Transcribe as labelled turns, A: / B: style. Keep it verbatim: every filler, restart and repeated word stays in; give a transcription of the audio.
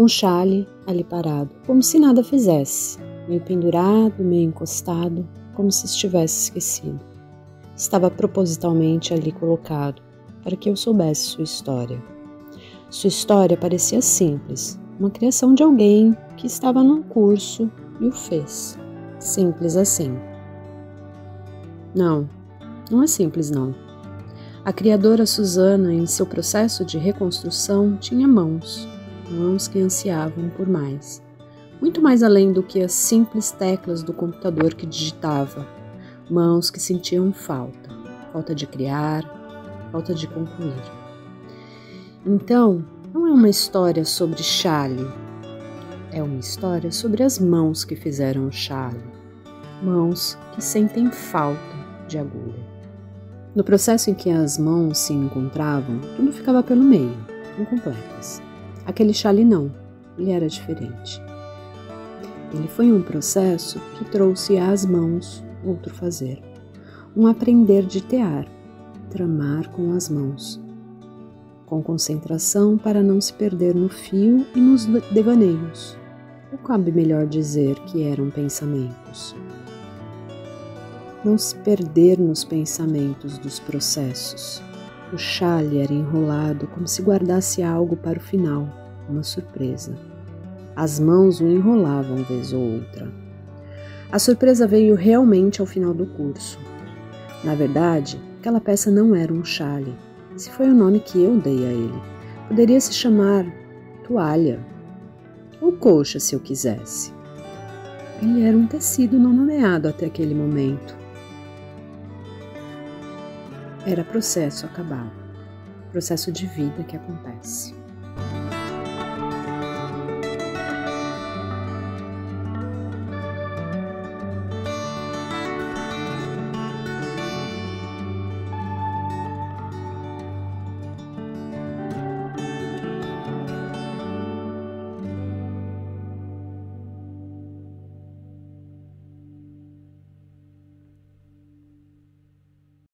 A: Um chale ali parado, como se nada fizesse, meio pendurado, meio encostado, como se estivesse esquecido. Estava propositalmente ali colocado, para que eu soubesse sua história. Sua história parecia simples, uma criação de alguém que estava num curso e o fez. Simples assim. Não, não é simples não. A criadora Susana, em seu processo de reconstrução, tinha mãos, mãos que ansiavam por mais. Muito mais além do que as simples teclas do computador que digitava. Mãos que sentiam falta, falta de criar, falta de concluir. Então, não é uma história sobre chale, é uma história sobre as mãos que fizeram o chale, mãos que sentem falta de agulha. No processo em que as mãos se encontravam, tudo ficava pelo meio, incompletas. Aquele chale não, ele era diferente. Ele foi um processo que trouxe às mãos outro fazer, um aprender de tear, tramar com as mãos, com concentração para não se perder no fio e nos devaneios. Ou cabe melhor dizer que eram pensamentos. Não se perder nos pensamentos dos processos. O chale era enrolado como se guardasse algo para o final, uma surpresa. As mãos o enrolavam vez ou outra. A surpresa veio realmente ao final do curso. Na verdade, aquela peça não era um chale. Esse foi o nome que eu dei a ele. Poderia se chamar toalha, ou coxa se eu quisesse. Ele era um tecido não nomeado até aquele momento. Era processo acabado, processo de vida que acontece.